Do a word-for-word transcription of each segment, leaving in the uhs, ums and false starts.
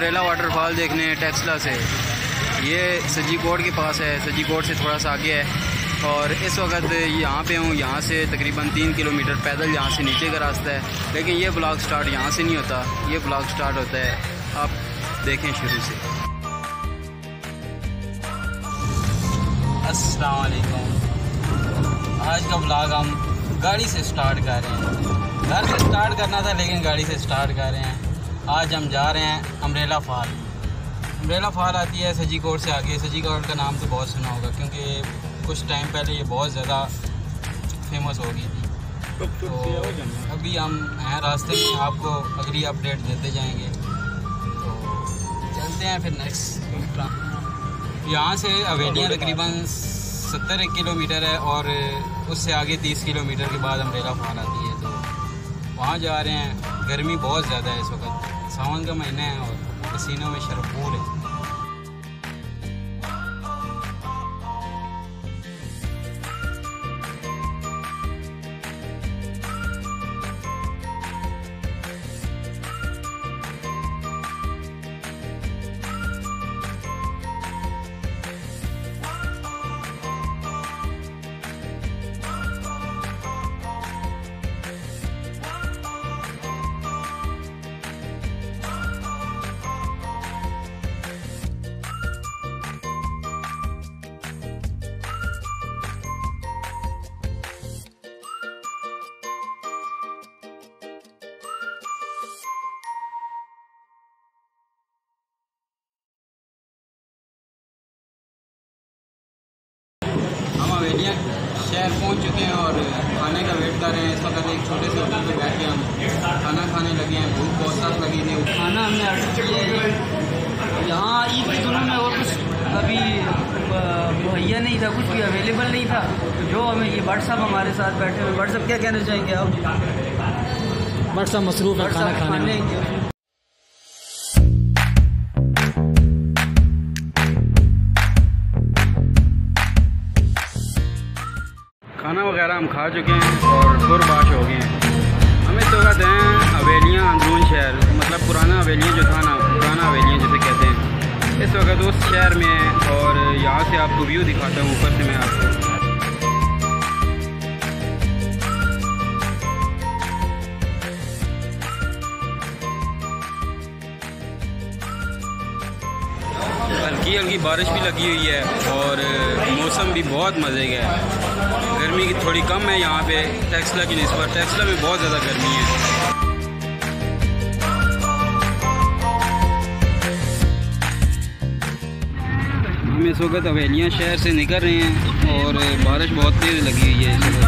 Umbrella waterfall देखने टेक्सला से। ये सज्जी कोट के पास है, सज्जी कोट से थोड़ा सा आगे है। और इस वक्त यहाँ पे हूँ, यहाँ से तकरीबन तीन किलोमीटर पैदल यहाँ से नीचे का रास्ता है। लेकिन ये ब्लॉग स्टार्ट यहाँ से नहीं होता, ये ब्लॉग स्टार्ट होता है, आप देखें शुरू से। अस्सलाम वालेकुम। आज का ब्लॉग हम गाड़ी से स्टार्ट कर रहे हैं। घर से स्टार्ट करना था लेकिन गाड़ी से स्टार्ट कर रहे हैं। आज हम जा रहे हैं अम्ब्रेला फॉल। अम्ब्रेला फॉल आती है सज्जी कोट से आगे। सज्जी कोट का नाम तो बहुत सुना होगा क्योंकि कुछ टाइम पहले ये बहुत ज़्यादा फेमस हो गई थी। तो अभी हम हैं रास्ते में, आपको अगली अपडेट देते जाएंगे। तो चलते हैं फिर नेक्स्ट। यहाँ से हवेलियाँ तकरीबन सत्तर एक किलोमीटर है और उससे आगे तीस किलोमीटर के बाद अम्ब्रेला फॉल आती है। तो वहाँ जा रहे हैं। गर्मी बहुत ज़्यादा है इस वक्त, सावन का महीना है और पसीनों में शरफूर है। हवेलियाँ शहर पहुँच चुके हैं और खाने का वेट कर रहे हैं। इस वक्त एक छोटे से होटल पे बैठ के हम खाना खाने लगे हैं। भूख बहुत साथ लगी थी। खाना हमने ऑर्डर किया है। यहाँ ईद के दिनों में और कुछ अभी मुहैया नहीं था, कुछ भी अवेलेबल नहीं था। जो हमें ये भट्ट साहब हमारे साथ बैठे हुए। भट्ट साहब क्या कहना चाहेंगे आप? भट्ट साहब मसरूफ़ है खाना खाने में। खाना वगैरह हम खा चुके हैं और पुरबाश हो गए हैं। हम इस वक्त हैं हवेलियाँ अंदरून शहर, मतलब पुराना हवेलियाँ जो था ना, पुराना हवेलियाँ जिसे कहते हैं, इस वक्त उस शहर में है। और यहाँ से आपको व्यू दिखाता हूँ ऊपर से मैं आपको। हल्की हल्की बारिश भी लगी हुई है और मौसम भी बहुत मज़े का है। गर्मी की थोड़ी कम है यहाँ पे टेक्सला की निस्बत। टेक्सला में बहुत ज़्यादा गर्मी है। हम इस वक्त हवेलियाँ शहर से निकल रहे हैं और बारिश बहुत तेज़ लगी हुई है इस वक्त।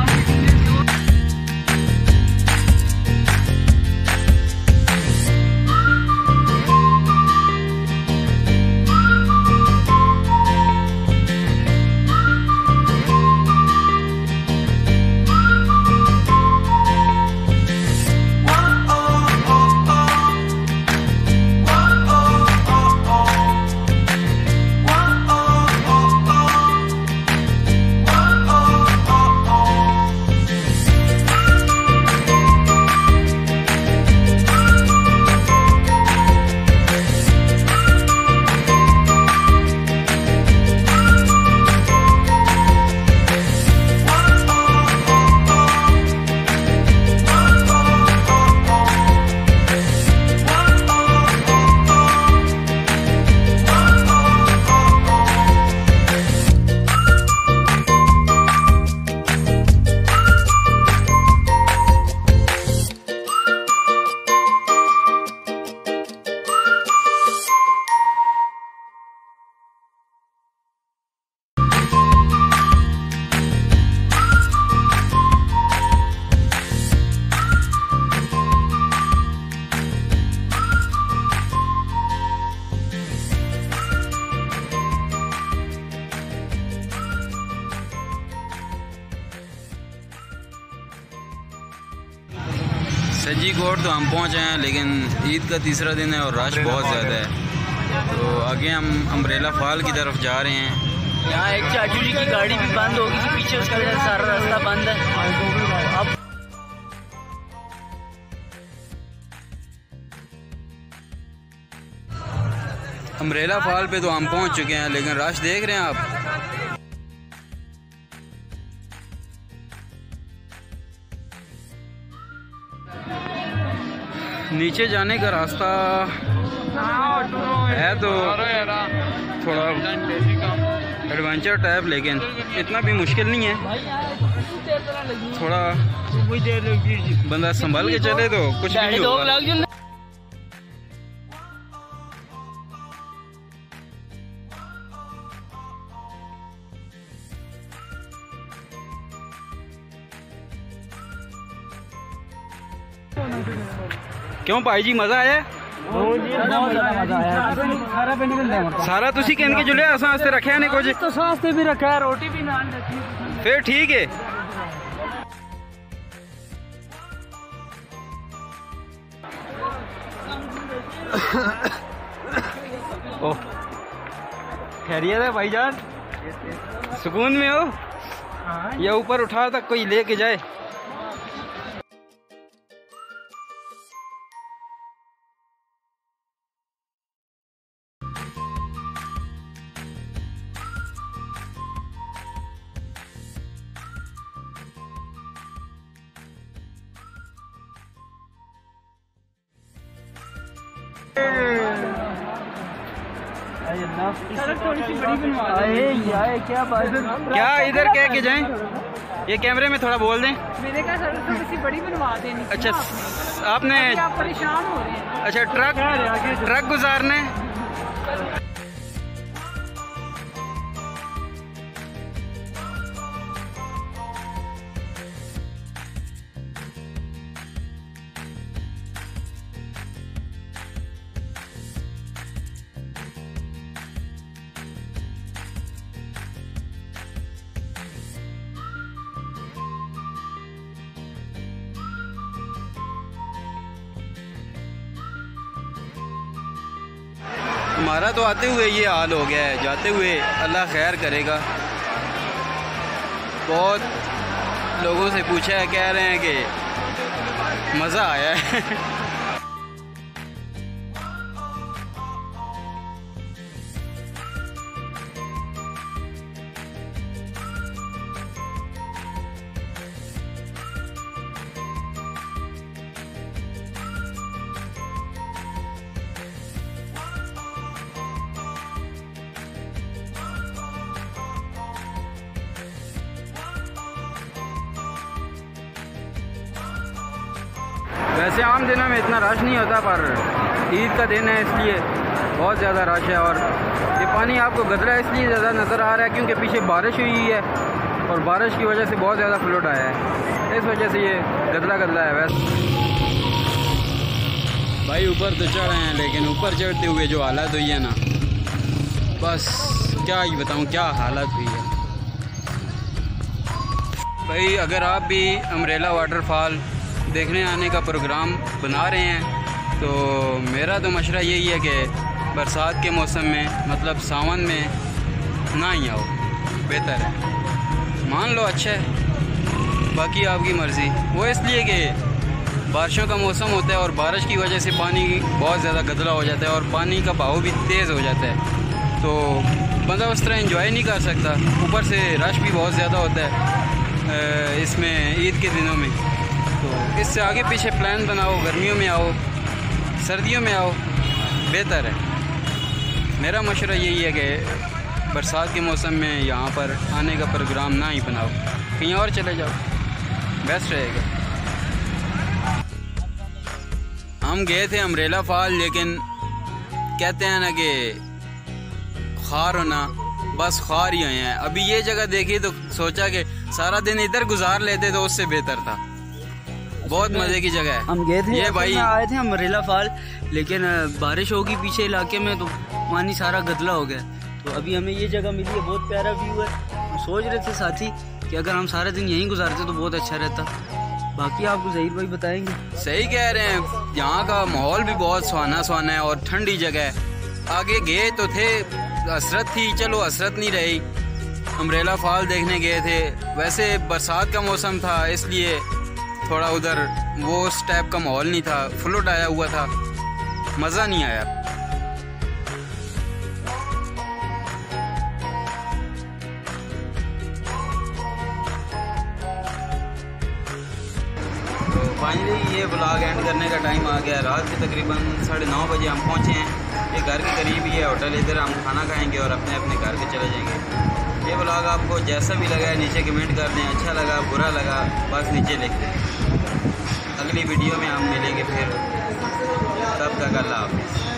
सज्जी कोट तो हम पहुँचे हैं लेकिन ईद का तीसरा दिन है और रश बहुत ज़्यादा है। तो आगे हम अम्ब्रेला फॉल की तरफ जा रहे हैं। यहाँ एक चाचू जी की गाड़ी भी बंद हो गई थी पीछे, उसका वजह से सारा रास्ता बंद है। अब अम्ब्रेला फॉल पे तो हम पहुंच चुके हैं, लेकिन रश देख रहे हैं आप। नीचे जाने का रास्ता है तो थोड़ा एडवेंचर टाइप, लेकिन इतना भी मुश्किल नहीं है। थोड़ा बंदा संभल के चले तो कुछ भी नहीं होगा। क्यों भाई जी मजा आया? सारा तुसी कहन के जुले असा वास्ते रखे ने कुछ तो वास्ते भी रखा है, रोटी भी नान रखी, फिर ठीक है। ओह खैरियत है भाईजान? सुकून में हो या ऊपर उठा तक कोई लेके जाए? थोड़ी सी बड़ी बनवा क्या बात, क्या इधर कह के जाएं? ये कैमरे में थोड़ा बोल दें। मैंने कहा सड़क थोड़ी सी बड़ी बनवा देनी। अच्छा आपने, आप परेशान हो रहे हैं। अच्छा ट्रक ट्रक गुजारने। हमारा तो आते हुए ये हाल हो गया है, जाते हुए अल्लाह खैर करेगा। बहुत लोगों से पूछा है, कह रहे हैं कि मज़ा आया है। वैसे आम दिनों में इतना रश नहीं होता, पर ईद का दिन है इसलिए बहुत ज़्यादा रश है। और ये पानी आपको गदरा इसलिए ज़्यादा नज़र आ रहा है क्योंकि पीछे बारिश हुई है और बारिश की वजह से बहुत ज़्यादा फ्लोट आया है, इस वजह से ये गदला गदला है। वैसे भाई ऊपर तो चढ़ रहे हैं, लेकिन ऊपर चढ़ते हुए जो हालत हुई है ना, बस क्या ही बताऊँ क्या हालत हुई है भाई। अगर आप भी अम्ब्रेला वाटरफॉल देखने आने का प्रोग्राम बना रहे हैं तो मेरा तो मशवरा यही है कि बरसात के मौसम में, मतलब सावन में ना ही आओ, बेहतर है। मान लो अच्छा है, बाकी आपकी मर्ज़ी। वो इसलिए कि बारिशों का मौसम होता है और बारिश की वजह से पानी बहुत ज़्यादा गदला हो जाता है और पानी का बहाव भी तेज़ हो जाता है, तो बंदा उस तरह एंजॉय नहीं कर सकता। ऊपर से रश भी बहुत ज़्यादा होता है इसमें ईद के दिनों में। तो इससे आगे पीछे प्लान बनाओ, गर्मियों में आओ, सर्दियों में आओ, बेहतर है। मेरा मशवरा यही है कि बरसात के मौसम में यहाँ पर आने का प्रोग्राम ना ही बनाओ, कहीं और चले जाओ, बेस्ट रहेगा। हम गए थे अम्ब्रेला फॉल, लेकिन कहते हैं ना कि ख्वार होना, बस ख्वार ही हैं। अभी ये जगह देखी तो सोचा कि सारा दिन इधर गुजार लेते तो उससे बेहतर था। बहुत मजे की जगह है। हम गए थे, ये भाई आए थे अम्ब्रेला फॉल, लेकिन बारिश होगी पीछे इलाके में तो पानी सारा गदला हो गया। तो अभी हमें ये जगह मिली है, बहुत प्यारा व्यू है। हम सोच रहे थे साथी कि अगर हम सारे दिन यहीं गुजारते तो बहुत अच्छा रहता। बाकी आपको ज़हीर भाई बताएंगे। सही कह रहे हैं, यहाँ का माहौल भी बहुत सुहाना सुहाना है और ठंडी जगह है। आगे गए तो थे, हसरत थी, चलो हसरत नहीं रही। अम्ब्रेला फॉल देखने गए थे, वैसे बरसात का मौसम था इसलिए थोड़ा उधर वो उस टाइप का माहौल नहीं था, फ्लोट आया हुआ था, मज़ा नहीं आया। फाइनली ये ब्लॉग एंड करने का टाइम आ गया। रात के तकरीबन साढ़े नौ बजे हम पहुँचे हैं। ये घर के करीब ही है होटल, इधर हम खाना खाएंगे और अपने अपने घर के चले जाएंगे। ये ब्लॉग आपको जैसा भी लगा है नीचे कमेंट कर दें, अच्छा लगा बुरा लगा बस नीचे लिख दें। अगली वीडियो में हम मिलेंगे फिर, तब तक अल्लाह हाफ़िज़।